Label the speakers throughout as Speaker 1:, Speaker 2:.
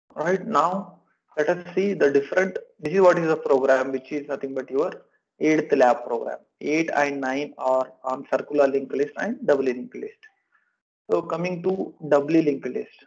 Speaker 1: Right now, let us see the different. This is what is a program which is nothing but your 8th lab program. 8 and 9 are on circular linked list and doubly linked list. So coming to doubly linked list.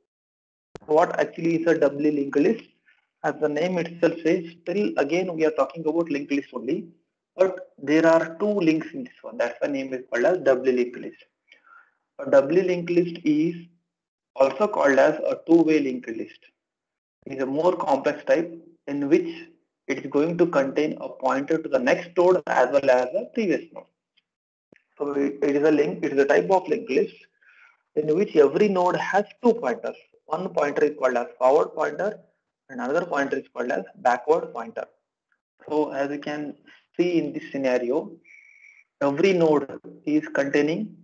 Speaker 1: What actually is a doubly linked list? As the name itself says, still again we are talking about linked list only, but there are two links in this one. That's the name is called as doubly linked list. A doubly linked list is also called as a two-way linked list. It is a more complex type in which it is going to contain a pointer to the next node as well as the previous node. So it is a link, it is a type of linked list in which every node has two pointers. One pointer is called as forward pointer and another pointer is called as backward pointer. So as you can see in this scenario, every node is containing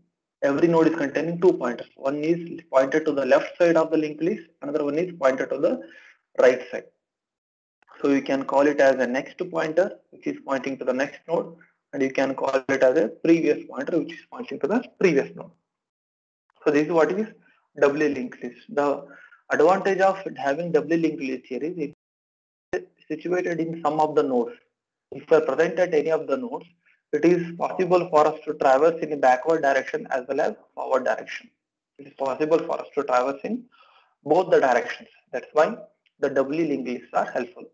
Speaker 1: two pointers. One is pointed to the left side of the linked list, another one is pointed to the right side. So you can call it as a next pointer which is pointing to the next node, and you can call it as a previous pointer which is pointing to the previous node. So this is what is doubly linked list. The advantage of having doubly linked list here is it is situated in some of the nodes. If we are present at any of the nodes, it is possible for us to traverse in a backward direction as well as forward direction. It is possible for us to traverse in both the directions. That's why the doubly linked lists are helpful.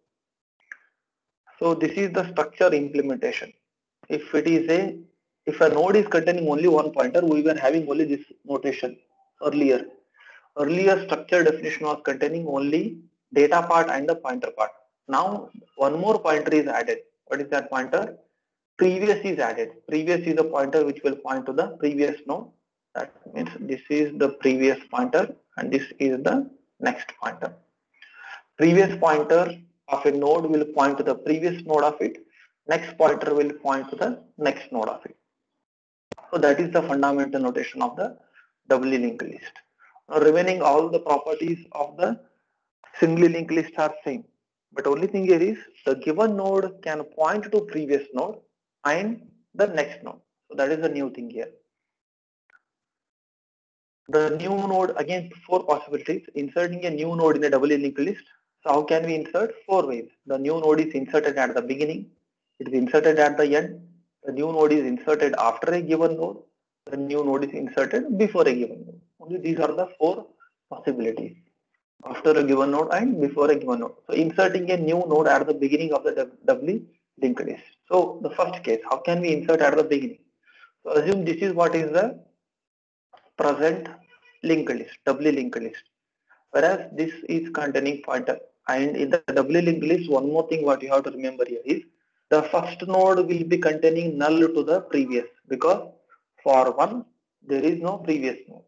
Speaker 1: So this is the structure implementation. If it is if a node is containing only one pointer, we were having only this notation earlier. Earlier structure definition was containing only data part and the pointer part. Now one more pointer is added. What is that pointer? Previous is added. Previous is a pointer which will point to the previous node. That means this is the previous pointer and this is the next pointer. Previous pointer of a node will point to the previous node of it. Next pointer will point to the next node of it. So that is the fundamental notation of the doubly linked list. Now remaining all the properties of the singly linked list are same. But only thing here is the given node can point to previous node and the next node. So that is the new thing here. The new node, again, four possibilities. Inserting a new node in a doubly linked list. So how can we insert? Four ways. The new node is inserted at the beginning. It is inserted at the end. The new node is inserted after a given node. The new node is inserted before a given node. Only these are the four possibilities. After a given node and before a given node. So inserting a new node at the beginning of the doubly linked list. So the first case, how can we insert at the beginning? So assume this is what is the present linked list, doubly linked list. Whereas this is containing pointer. And in the doubly linked list, one more thing what you have to remember here is the first node will be containing null to the previous, because for 1 there is no previous node.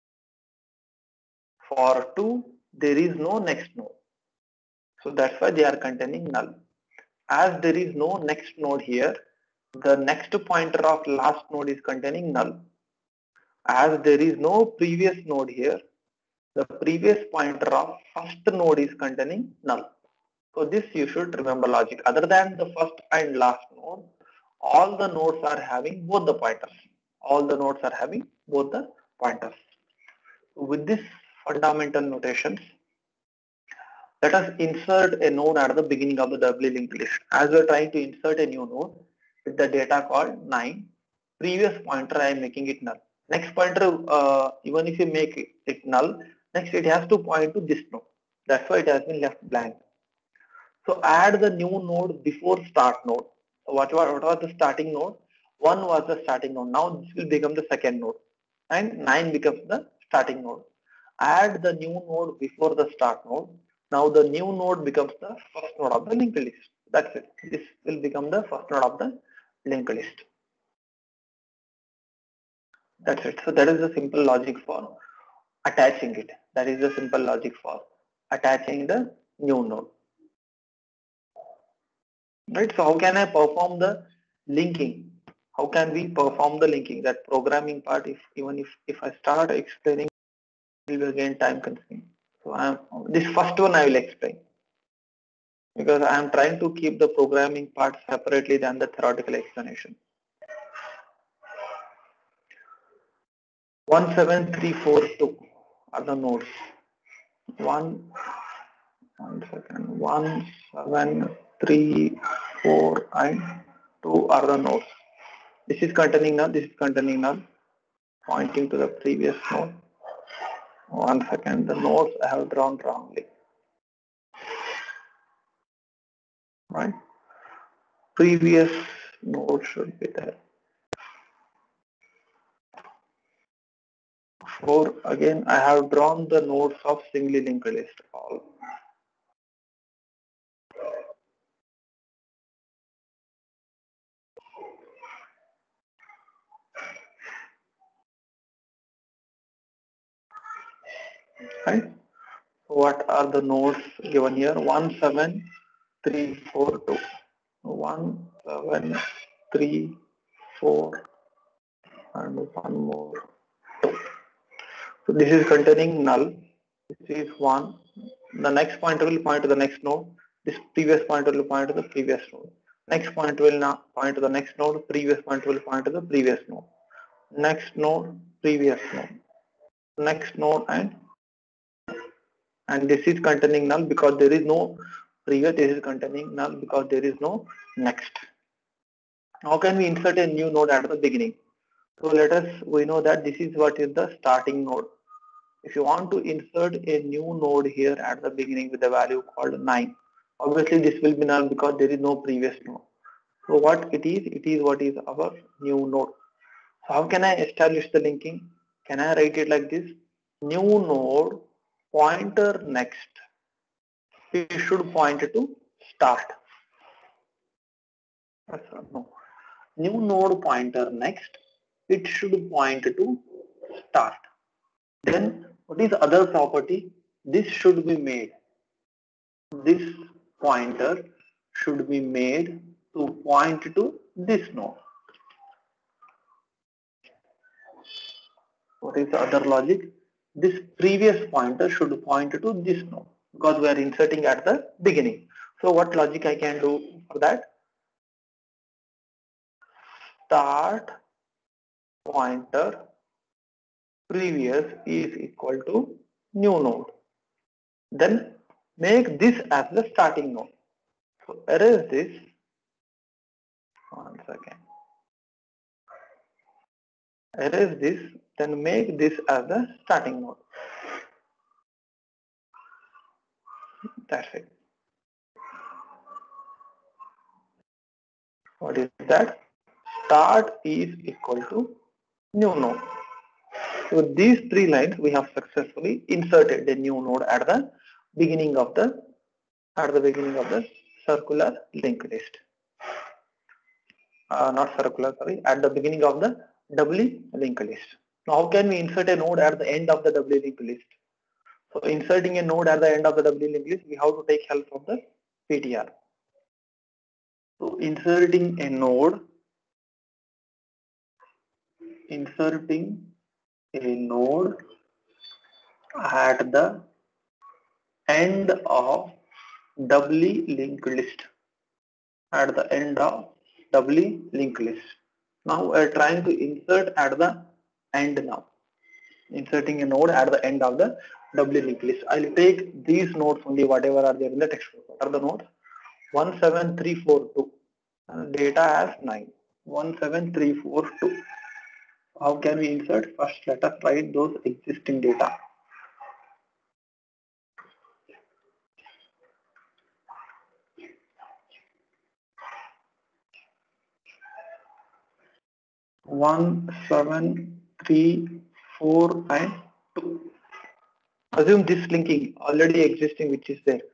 Speaker 1: For 2 there is no next node. So that's why they are containing null. As there is no next node here, the next pointer of last node is containing null. As there is no previous node here, the previous pointer of first node is containing null. So this you should remember logic. Other than the first and last node, all the nodes are having both the pointers. All the nodes are having both the pointers. With this fundamental notations, let us insert a node at the beginning of the doubly linked list. As we are trying to insert a new node with the data called 9, previous pointer I am making it null. Next pointer, even if you make it null, next it has to point to this node. That's why it has been left blank. So add the new node before start node. So what was the starting node? 1 was the starting node. Now this will become the second node and 9 becomes the starting node. Add the new node before the start node. Now the new node becomes the first node of the linked list. That's it. This will become the first node of the linked list. That's it. So that is the simple logic for attaching it. That is the simple logic for attaching the new node. Right. So how can I perform the linking? How can we perform the linking? That programming part, if I start explaining, it will again time consuming. So this first one I will explain, because I am trying to keep the programming part separately than the theoretical explanation. 17342 are the nodes. 1, 1 second. 1, 7, 3, 4, and 2 are the nodes. This is containing null, this is containing null, pointing to the previous node. 1 second, the nodes I have drawn wrongly. Right? Previous node should be there. 4, again I have drawn the nodes of singly linked list all. Right? What are the nodes given here? 1, 7, 3, 4, 2. 1, 7, 3, 4, and one more 2. So this is containing null. This is 1. The next pointer will point to the next node. This previous pointer will point to the previous node. Next pointer will now point to the next node. Previous pointer will point to the previous node. Next node, previous node. Next node, and this is containing null because there is no previous. This is containing null because there is no next. How can we insert a new node at the beginning? So we know that this is what is the starting node. If you want to insert a new node here at the beginning with a value called 9, obviously this will be null because there is no previous node. So what it is what is our new node. So how can I establish the linking? Can I write it like this? New node pointer next. It should point to start. No. New node pointer next. It should point to start. Then what is the other property? This should be made. This pointer should be made to point to this node. What is the other logic? This previous pointer should point to this node because we are inserting at the beginning. So what logic I can do for that? Start pointer previous is equal to new node. Then make this as the starting node. So erase this. 1 second. Erase this, then make this as the starting node. That's it. What is that? Start is equal to new node. So these 3 lines we have successfully inserted a new node at the beginning of the circular linked list. Not circular, sorry, at the beginning of the doubly linked list. Now how can we insert a node at the end of the doubly linked list? So inserting a node at the end of the doubly linked list, we have to take help from the PTR. So inserting a node at the end of doubly linked list. At the end of doubly linked list. Now we are trying to insert at the end now. Inserting a node at the end of the doubly linked list. I will take these nodes only, whatever are there in the text. What are the nodes? 17342. Data as 9. 17342. How can we insert? First, let us write those existing data. One, 7, 3, 4, and 2. Assume this linking already existing, which is there.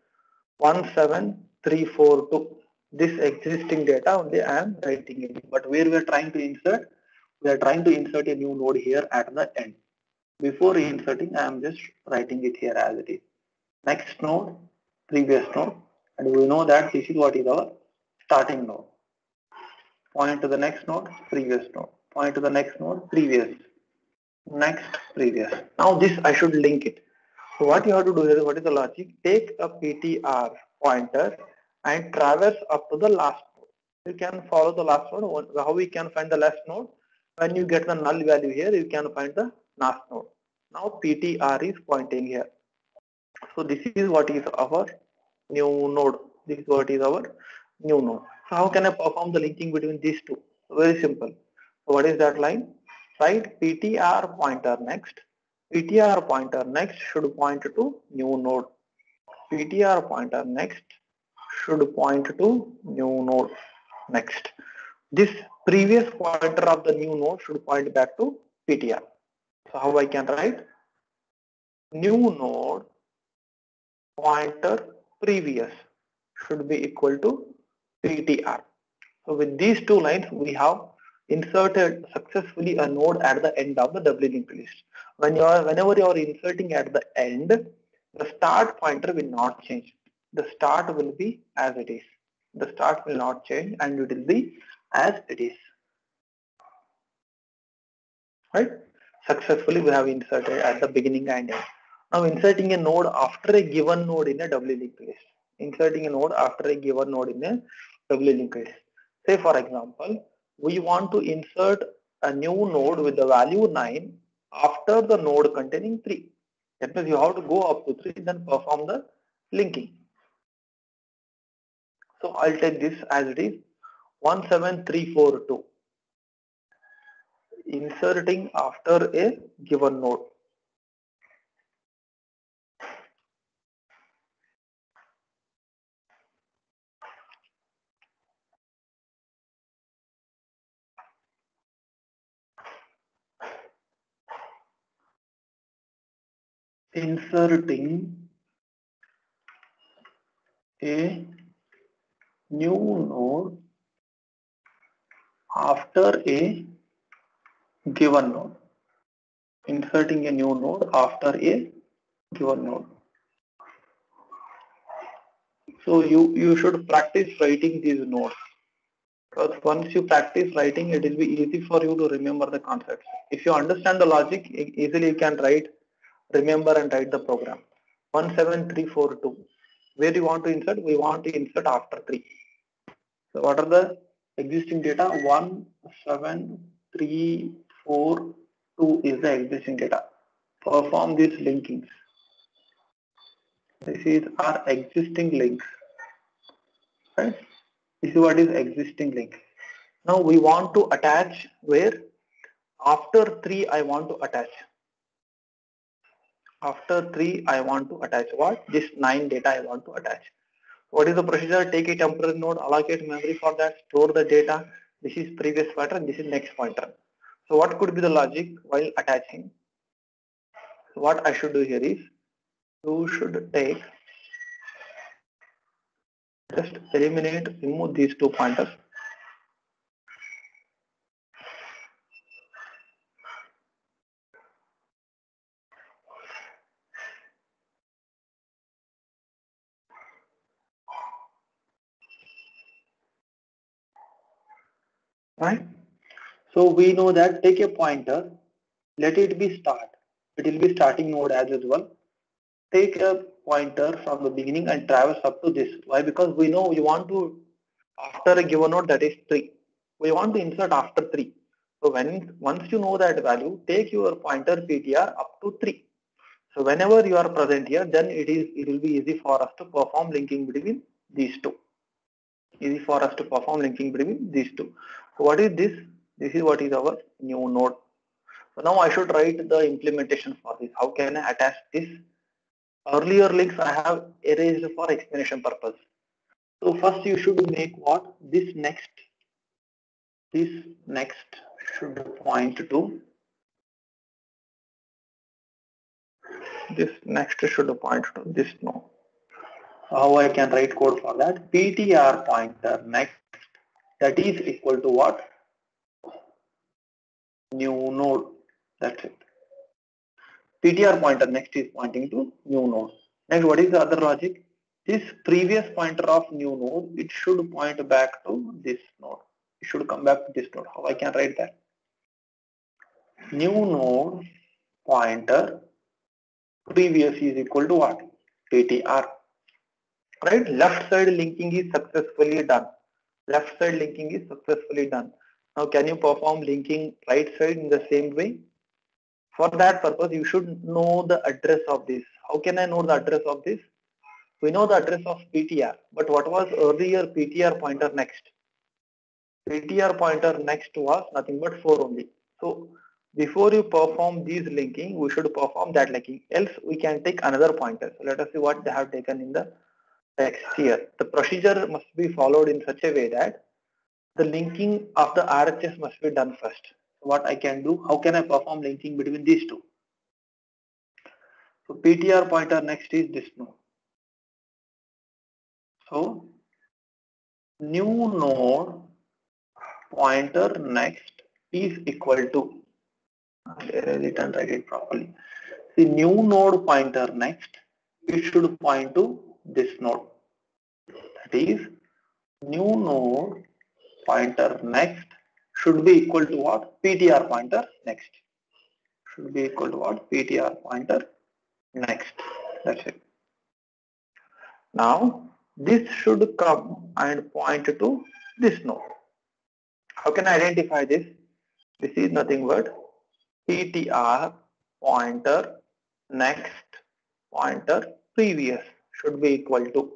Speaker 1: 17342. This existing data only I am writing it. But where we are trying to insert? We are trying to insert a new node here at the end. Before inserting, I am just writing it here as it is. Next node, previous node, and we know that this is what is our starting node. Point to the next node, previous node. Point to the next node, previous. Next, previous. Now this I should link it. So what you have to do is, what is the logic? Take a PTR pointer and traverse up to the last node. You can follow the last node. How we can find the last node? When you get the null value here, you can find the last node. Now PTR is pointing here. So this is what is our new node. This is what is our new node. So how can I perform the linking between these two? Very simple. So what is that line? Write ptr pointer next. ptr pointer next should point to new node. ptr pointer next should point to new node next. This previous pointer of the new node should point back to ptr. So how I can write? New node pointer previous should be equal to ptr. So with these two lines, we have inserted successfully a node at the end of the doubly linked list. Whenever you are inserting at the end, the start pointer will not change. The start will be as it is. The start will not change and it will be as it is. Right? Successfully we have inserted at the beginning and end. Now inserting a node after a given node in a doubly linked list. Inserting a node after a given node in a doubly linked list. Say for example, we want to insert a new node with the value 9 after the node containing 3. That means you have to go up to 3 then perform the linking. So I'll take this as it is 17342. Inserting after a given node. Inserting a new node after a given node. Inserting a new node after a given node. So you should practice writing these nodes. Because once you practice writing, it will be easy for you to remember the concepts. If you understand the logic, easily you can write, remember and write the program. 17342. Where do you want to insert? We want to insert after 3. So what are the existing data? 17342 is the existing data. Perform these linkings. This is our existing links. Right? This is what is existing link. Now we want to attach where? After 3 I want to attach. After 3 I want to attach what? This 9 data I want to attach. What is the procedure? Take a temporary node, allocate memory for that, store the data. This is previous pointer and this is next pointer. So what could be the logic while attaching? So what I should do here is, you should take, just eliminate, remove these two pointers. Right? So we know that take a pointer, let it be start. It will be starting node as usual. Take a pointer from the beginning and traverse up to this. Why? Because we know we want to, after a given node that is 3, we want to insert after 3. So once you know that value, take your pointer ptr up to 3. So whenever you are present here, then it will be easy for us to perform linking between these two. Easy for us to perform linking between these two. So what is this? This is what is our new node. So now I should write the implementation for this. How can I attach this? Earlier links I have erased for explanation purpose. So first you should make what? This next should point to, this next should point to this node. How I can write code for that? ptr pointer next, that is equal to what? New node. That's it. ptr pointer next is pointing to new node. Next, what is the other logic? This previous pointer of new node, it should point back to this node. It should come back to this node. How I can write that? New node pointer previous is equal to what? ptr. Right? Left side linking is successfully done. Left side linking is successfully done. Now can you perform linking right side in the same way? For that purpose, you should know the address of this. How can I know the address of this? We know the address of PTR, but what was earlier PTR pointer next? PTR pointer next was nothing but 4 only. So before you perform these linking, we should perform that linking. Else we can take another pointer. So let us see what they have taken in the text here. The procedure must be followed in such a way that the linking of the RHS must be done first. So what I can do, how can I perform linking between these two? So PTR pointer next is this node. So new node pointer next is equal to, erase it and write it properly. The new node pointer next, it should point to this node. That is, new node pointer next should be equal to what? PTR pointer next. Should be equal to what? PTR pointer next. That's it. Now this should come and point to this node. How can I identify this? This is nothing but PTR pointer next pointer previous should be equal to.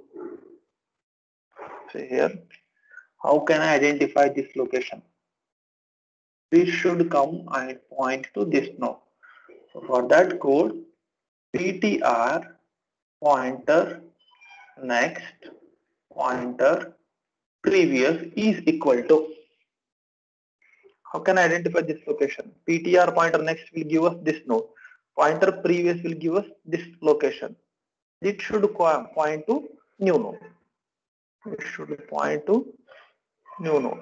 Speaker 1: So here, how can I identify this location? This should come and point to this node. So for that code, PTR pointer next pointer previous is equal to. How can I identify this location? PTR pointer next will give us this node. Pointer previous will give us this location. It should point to new node. It should point to new node.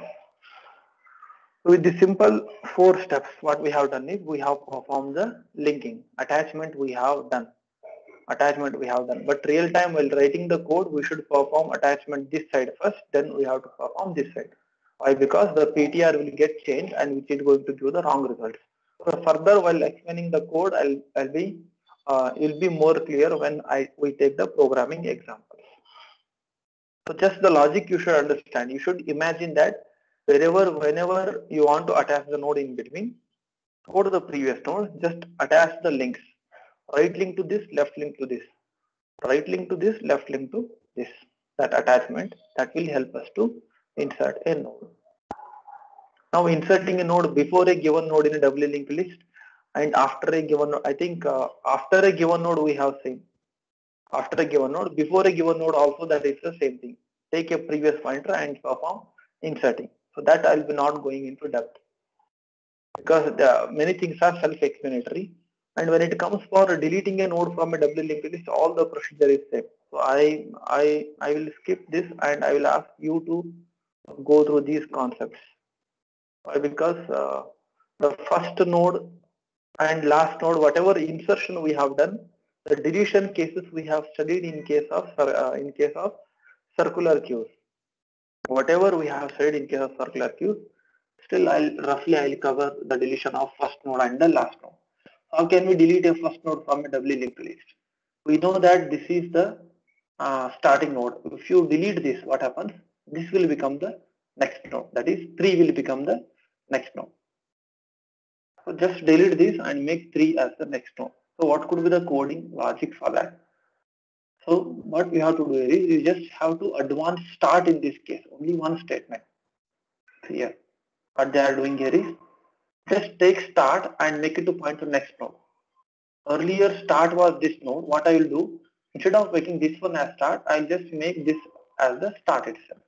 Speaker 1: With the simple 4 steps, what we have done is we have performed the linking. Attachment we have done. But real time while writing the code, we should perform attachment this side first, then we have to perform this side. Why? Because the PTR will get changed and which is going to give the wrong results. So further, while explaining the code, it'll be more clear when we take the programming examples. So just the logic you should understand. You should imagine that whenever you want to attach the node in between, go to the previous node, just attach the links. Right link to this, left link to this. Right link to this, left link to this. That attachment, that will help us to insert a node. Now inserting a node before a given node in a doubly linked list and after a given node, I think after a given node we have same. After a given node, before a given node also that is the same thing. Take a previous pointer and perform inserting. So that I will be not going into depth because many things are self-explanatory. And when it comes for deleting a node from a doubly linked list, all the procedure is same. So I will skip this and I will ask you to go through these concepts. Why? Because the first node and last node, whatever insertion we have done, the deletion cases we have studied in case of circular queues. Whatever we have said in case of circular queues, still I'll cover the deletion of first node and the last node. How can we delete a first node from a doubly linked list? We know that this is the starting node. If you delete this, what happens? This will become the next node. That is 3 will become the next node. So just delete this and make 3 as the next node. So what could be the coding logic for that? So what we have to do is you just have to advance start in this case, only one statement. Here, what they are doing here is just take start and make it to point to next node. Earlier start was this node. What I will do, instead of making this one as start, I'll just make this as the start itself.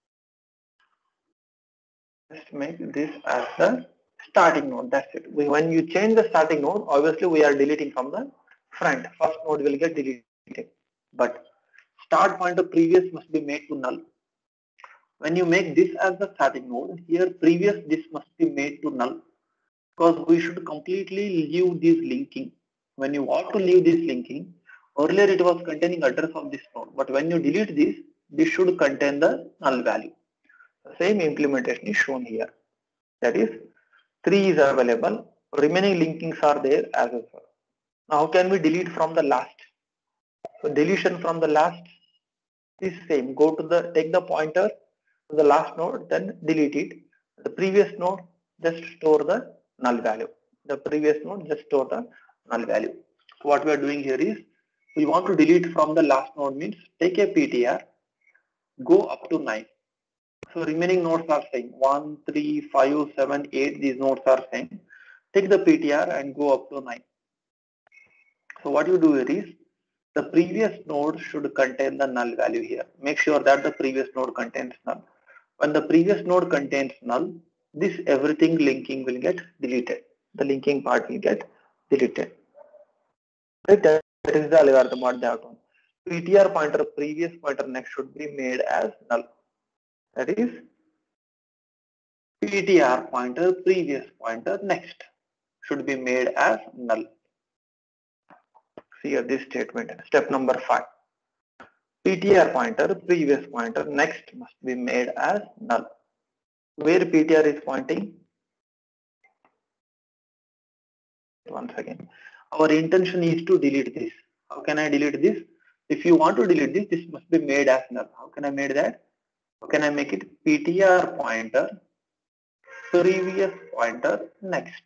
Speaker 1: Just make this as the starting node. That's it. When you change the starting node, obviously we are deleting from the front. First node will get deleted. But start pointer previous must be made to null. When you make this as the starting node, here previous this must be made to null because we should completely leave this linking. When you want to leave this linking, earlier it was containing address of this node, but when you delete this should contain the null value. The same implementation is shown here. That is 3 is available, remaining linkings are there as well. Now how can we delete from the last? So deletion from the last is same. Go to take the pointer to the last node, then delete it. The previous node, just store the null value. The previous node, just store the null value. So what we are doing here is We want to delete from the last node means take a PTR, go up to 9. So remaining nodes are same 1, 3, 5, 7, 8. These nodes are same. Take the PTR and go up to 9. So what you do here is the previous node should contain the null value here. Make sure that the previous node contains null. When the previous node contains null, this everything linking will get deleted. The linking part will get deleted. Right? That is the algorithm what they have done. PTR pointer previous pointer next should be made as null. That is PTR pointer previous pointer next should be made as null. See here this statement. Step number 5. PTR pointer previous pointer next must be made as null. Where PTR is pointing? Once again, our intention is to delete this. How can I delete this? If you want to delete this, this must be made as null. How can I make that? How can I make it? PTR pointer previous pointer next.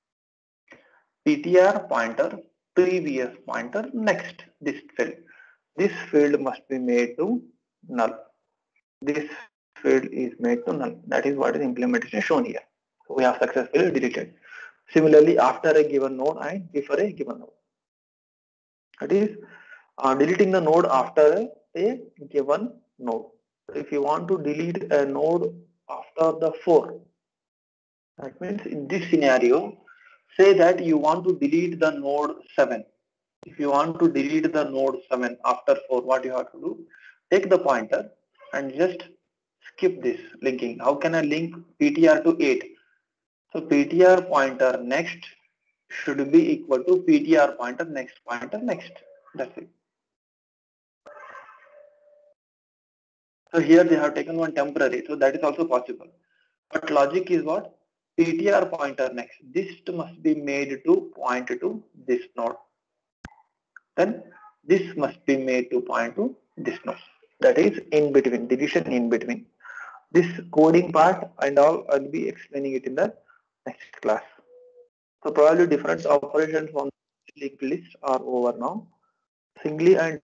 Speaker 1: PTR pointer previous pointer next. This field must be made to null. This field is made to null. That is what is implementation shown here. So we have successfully deleted. Similarly, after a given node and before a given node. That is deleting the node after a given node. So if you want to delete a node after the 4, that means in this scenario, say that you want to delete the node 7. If you want to delete the node 7 after 4, what you have to do? Take the pointer and just skip this linking. How can I link PTR to 8? So PTR pointer next should be equal to PTR pointer next. That's it. So here they have taken one temporary, so that is also possible. But logic is what? PTR pointer next. This must be made to point to this node. Then this must be made to point to this node. That is in between, deletion in between. This coding part and all I'll be explaining it in the next class. So probably different operations on linked list are over now. Singly and